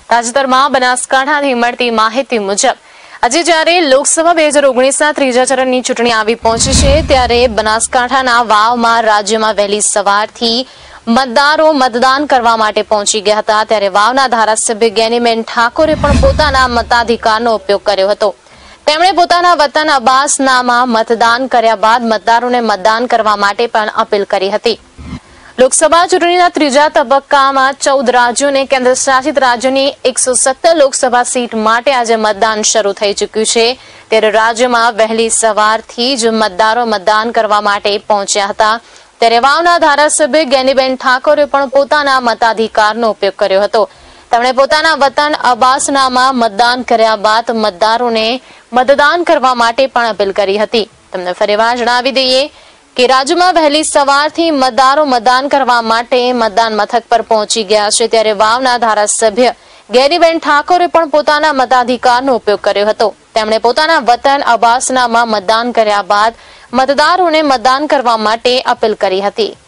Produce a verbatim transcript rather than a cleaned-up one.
તાજેતરમાં બનાસકાંઠાથી મળતી માહિતી મુજબ આજે જ્યારે લોકસભા બે હજાર ઓગણીસના ત્રીજા ચરણની ચૂંટણી આવી પહોંચી છે ત્યારે બનાસકાંઠાના વાવમાં રાજ્યમાં વહેલી સવારથી મતદારો મતદાન કરવા માટે પહોંચી ગયા હતા। ત્યારે વાવના ધારાસભ્ય ગેનીબેન ઠાકોરે પણ પોતાના મતાધિકારનો ઉપયોગ કર્યો હતો। તેમણે પોતાના વતન અબાસનામાં મતદાન કર્યા બાદ મતદારોને મતદાન કરવા માટે પણ અપીલ કરી હતી। લોકસભા ચૂંટણીના ત્રીજા તબક્કામાં ચૌદ રાજ્યો અને કેન્દ્ર શાસિત રાજ્યોની એકસો સત્તર લોકસભા સીટ માટે આજે મતદાન શરૂ થઈ ચૂક્યું છે। ત્યારે રાજ્યમાં વહેલી સવારથી જ મતદારો મતદાન કરવા માટે પહોંચ્યા હતા। ત્યારે વાવના ધારાસભ્ય ગેનીબેન ઠાકોરે પણ પોતાના મતાધિકારનો ઉપયોગ કર્યો હતો। તેમણે પોતાના વતન અબાસનામાં મતદાન કર્યા બાદ મતદારોને મતદાન કરવા માટે પણ અપીલ કરી હતી। તમને ફરીવાર જણાવી દઈએ કે રાજ્યમાં વહેલી સવારથી મતદારો મતદાન કરવા માટે મતદાન મથક પર પહોંચી ગયા છે। ત્યારે વાવના ધારાસભ્ય ગેનીબેન ઠાકોરે પણ પોતાના મતાધિકારનો ઉપયોગ કર્યો હતો। તેમણે પોતાના વતન અબાસનામાં મતદાન કર્યા બાદ મતદારોને મતદાન કરવા માટે અપીલ કરી હતી।